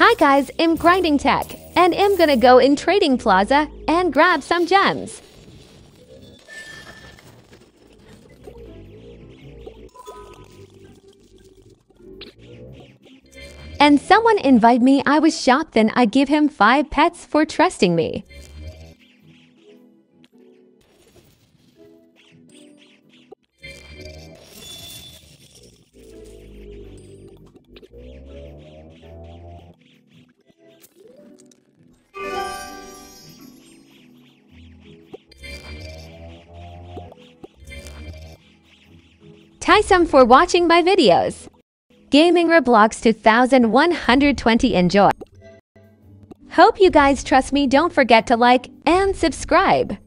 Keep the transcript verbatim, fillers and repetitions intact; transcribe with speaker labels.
Speaker 1: Hi guys, I'm Grinding Tech, and I'm gonna go in Trading Plaza and grab some gems. And someone invite me, I was shocked, then I give him five pets for trusting me. Thanks for watching my videos. Gaming Roblox two thousand one hundred twenty enjoy. Hope you guys trust me. Don't forget to like and subscribe.